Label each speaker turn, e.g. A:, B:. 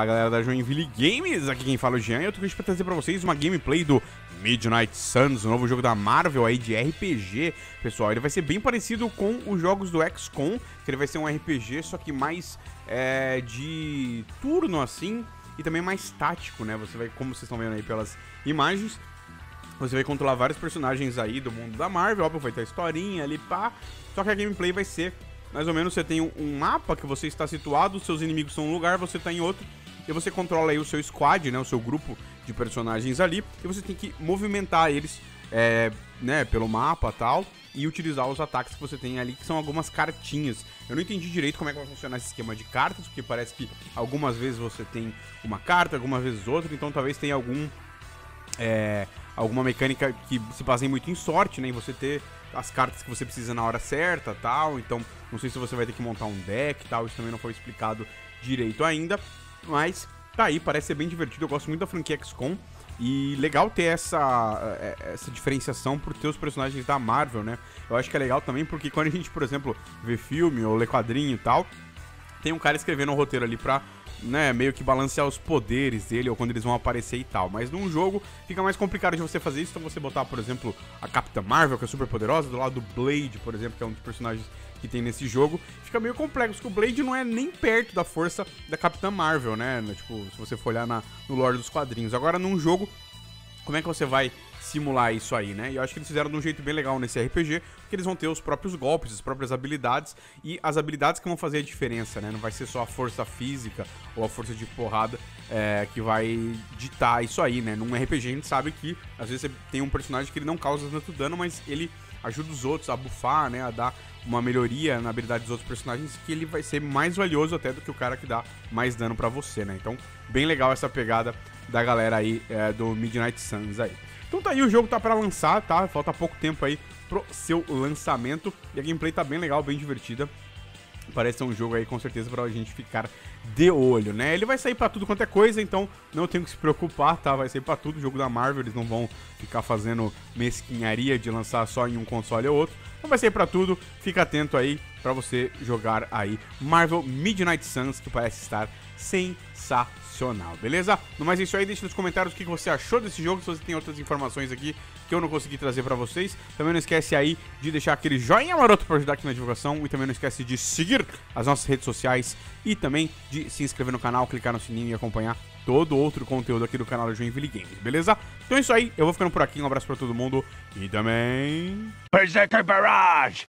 A: Fala galera da Joinville Games, aqui quem fala é o Jean e eu tô aqui pra trazer pra vocês uma gameplay do Midnight Suns, o novo jogo da Marvel aí de RPG, pessoal. Ele vai ser bem parecido com os jogos do XCOM, que ele vai ser um RPG, só que mais de turno assim, e também mais tático, né? Você vai, como vocês estão vendo aí pelas imagens, você vai controlar vários personagens aí do mundo da Marvel, óbvio, vai ter a historinha ali, pá, só que a gameplay vai ser... mais ou menos você tem um mapa que você está situado, os seus inimigos estão em um lugar, você está em outro, e você controla aí o seu squad, né, o seu grupo de personagens ali, e você tem que movimentar eles, né, pelo mapa e tal, e utilizar os ataques que você tem ali, que são algumas cartinhas. Eu não entendi direito como é que vai funcionar esse esquema de cartas, porque parece que algumas vezes você tem uma carta, algumas vezes outra, então talvez tenha alguma mecânica que se baseie muito em sorte, né, em você ter as cartas que você precisa na hora certa, tal. Então, não sei se você vai ter que montar um deck, tal. Isso também não foi explicado direito ainda, mas tá aí, parece ser bem divertido. Eu gosto muito da franquia XCOM e legal ter essa diferenciação por ter os personagens da Marvel, né? Eu acho que é legal também porque quando a gente, por exemplo, vê filme ou lê quadrinho e tal, tem um cara escrevendo um roteiro ali pra, né, meio que balancear os poderes dele ou quando eles vão aparecer e tal. Mas num jogo fica mais complicado de você fazer isso. Então você botar, por exemplo, a Capitã Marvel, que é super poderosa, do lado do Blade, por exemplo, que é um dos personagens que tem nesse jogo, fica meio complexo, porque o Blade não é nem perto da força da Capitã Marvel, né? Tipo, se você for olhar no lore dos quadrinhos. Agora, num jogo, como é que você vai simular isso aí, né? E eu acho que eles fizeram de um jeito bem legal nesse RPG, porque eles vão ter os próprios golpes, as próprias habilidades, e as habilidades que vão fazer a diferença, né? Não vai ser só a força física ou a força de porrada que vai ditar isso aí, né? Num RPG a gente sabe que, às vezes, você tem um personagem que ele não causa tanto dano, mas ele ajuda os outros a buffar, né? A dar uma melhoria na habilidade dos outros personagens, que ele vai ser mais valioso até do que o cara que dá mais dano pra você, né? Então, bem legal essa pegada da galera aí do Midnight Suns aí. Então tá aí, o jogo tá pra lançar, tá? Falta pouco tempo aí pro seu lançamento. E a gameplay tá bem legal, bem divertida. Parece ser um jogo aí com certeza pra gente ficar de olho, né? Ele vai sair pra tudo quanto é coisa, então não tem que se preocupar, tá? Vai sair pra tudo, o jogo da Marvel, eles não vão ficar fazendo mesquinharia de lançar só em um console ou outro. Então vai sair pra tudo, fica atento aí pra você jogar aí Marvel Midnight Suns, que parece estar sensacional, beleza? No mais é isso aí, deixa nos comentários o que você achou desse jogo, se você tem outras informações aqui que eu não consegui trazer pra vocês. Também não esquece aí de deixar aquele joinha maroto pra ajudar aqui na divulgação, e também não esquece de seguir as nossas redes sociais e também de se inscrever no canal, clicar no sininho e acompanhar todo outro conteúdo aqui do canal da Joinville Games, beleza? Então é isso aí, eu vou ficando por aqui, um abraço pra todo mundo e também...
B: Berserker Barrage!